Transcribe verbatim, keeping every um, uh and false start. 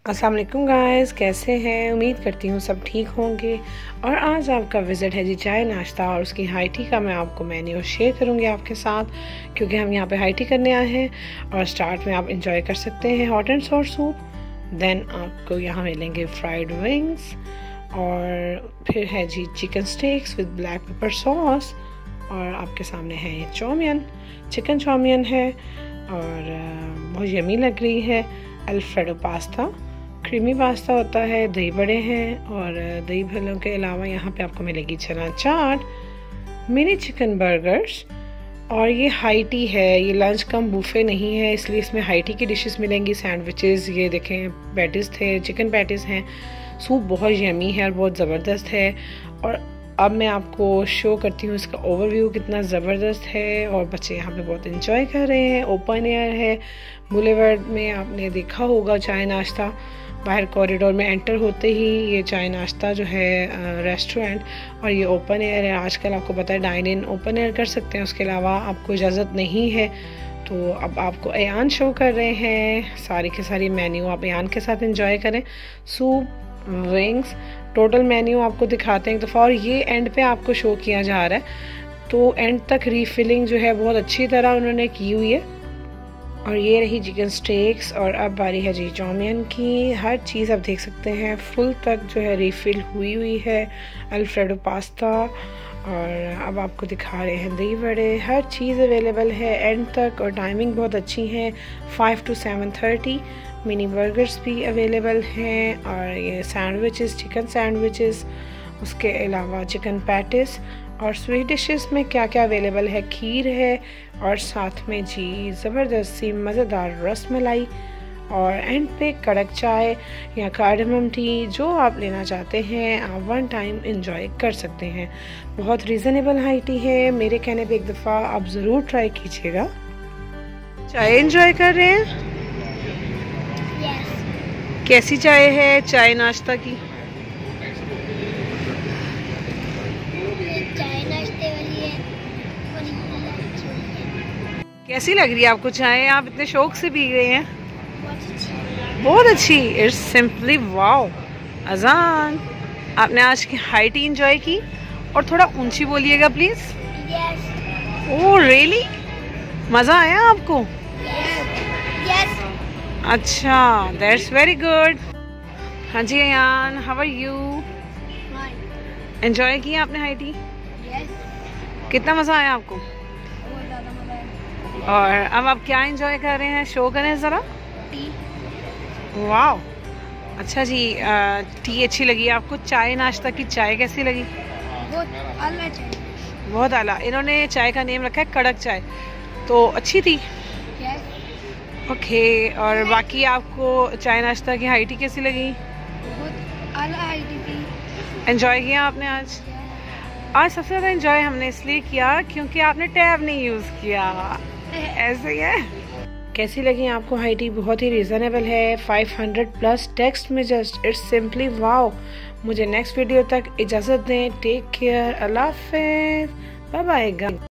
अस्सलाम वालेकुम गाइस, कैसे हैं? उम्मीद करती हूँ सब ठीक होंगे। और आज आपका विज़िट है जी चाय नाश्ता, और उसकी हाई टी का मैं आपको मेन्यू शेयर करूँगी आपके साथ, क्योंकि हम यहाँ पे हाई टी करने आए हैं। और स्टार्ट में आप इंजॉय कर सकते हैं hot and sour soup, then आपको यहाँ मिलेंगे फ्राइड विंग्स, और फिर है जी chicken steaks with black pepper sauce, और आपके सामने है ये चौमियन, चिकन चौमियन है और बहुत यमी लग रही है। अल्फ्रेडो पास्ता, क्रीमी पास्ता होता है, दही बड़े हैं, और दही भल्लों के अलावा यहाँ पे आपको मिलेगी चना चाट, मिनी चिकन बर्गर्स, और ये हाई टी है। ये लंच कम बुफे नहीं है, इसलिए इसमें हाई टी की डिशेस मिलेंगी। सैंडविचेस, ये देखें पैटीज़ थे, चिकन पैटीज़ हैं। सूप बहुत यमी है और बहुत ज़बरदस्त है। और अब मैं आपको शो करती हूँ इसका ओवरव्यू कितना ज़बरदस्त है, और बच्चे यहाँ पे बहुत इंजॉय कर रहे हैं। ओपन एयर है, बुलेवर्ड में आपने देखा होगा चाय नाश्ता, बाहर कॉरिडोर में एंटर होते ही ये चाय नाश्ता जो है रेस्टोरेंट, और ये ओपन एयर है। आजकल आपको पता है डाइन इन ओपन एयर कर सकते हैं, उसके अलावा आपको इजाज़त नहीं है। तो अब आपको अयान शो कर रहे हैं सारी के सारी मेन्यू, आप अयान के साथ इंजॉय करें। सूप, विंग्स, टोटल मेन्यू आपको दिखाते हैं एक दफ़ा, और ये एंड पे आपको शो किया जा रहा है। तो एंड तक रीफिलिंग जो है बहुत अच्छी तरह उन्होंने की हुई है। और ये रही चिकन स्टेक्स, और अब बारी है जी चौमियन की। हर चीज़ आप देख सकते हैं फुल तक जो है रीफिल हुई हुई है। अल्फ्रेडो पास्ता, और अब आपको दिखा रहे हैं दही बड़े, हर चीज़ अवेलेबल है एंड तक, और टाइमिंग बहुत अच्छी है, five to seven thirty. Mini burgers भी अवेलेबल हैं, और ये सैंडविचेस, चिकन सैंडविचेस, उसके अलावा चिकन पैटिस, और स्वीट डिशेस में क्या क्या अवेलेबल है, खीर है, और साथ में जी ज़बरदस्त सी मज़ेदार रस मलाई, और एंड पे कड़क चाय या कार्डमम टी, जो आप लेना चाहते हैं आप वन टाइम इंजॉय कर सकते हैं। बहुत रीज़नेबल हाई टी है, मेरे कहने पे एक दफ़ा आप ज़रूर ट्राई कीजिएगा। चाय इंजॉय कर रहे हैं? yes. कैसी चाय है चाय नाश्ता की? कैसी लग रही है आपको चाय? आप इतने शौक से पी रहे हैं। बहुत अच्छी, इट्स सिंपली वाओ। अजान, आपने आज की हाई टी एंजॉय की? और थोड़ा ऊंची बोलिएगा प्लीज। यस। Oh really? मजा आया आपको? यस। यस। अच्छा, दैट्स वेरी गुड। हाँ जी Ayaan, how are you? Enjoy किया आपने हाई टी? यस। कितना मजा आया आपको? और अब आप क्या एंजॉय कर रहे हैं, शो करें ज़रा। टी। वाह, अच्छा जी। आ, टी अच्छी लगी आपको? चाय नाश्ता की चाय कैसी लगी? बहुत आला चाय। बहुत आला। इन्होंने चाय का नेम रखा है कड़क चाय, तो अच्छी थी। yes. ओके, और बाकी आपको चाय नाश्ता की हाई टी कैसी लगी? बहुत आला हाई टी थी। एंजॉय किया आपने आज? yes. आज सबसे ज़्यादा एंजॉय हमने इसलिए किया क्योंकि आपने टैब नहीं यूज़ किया। ऐसे ही है। कैसी लगी आपको हाई टी? बहुत ही रीजनेबल है, फाइव हंड्रेड प्लस टेक्स्ट में जस्ट, इट्स सिंपली वाओ। मुझे नेक्स्ट वीडियो तक इजाज़त दें। टेक केयर, अल्लाह हाफ़िज़, बाय बाय।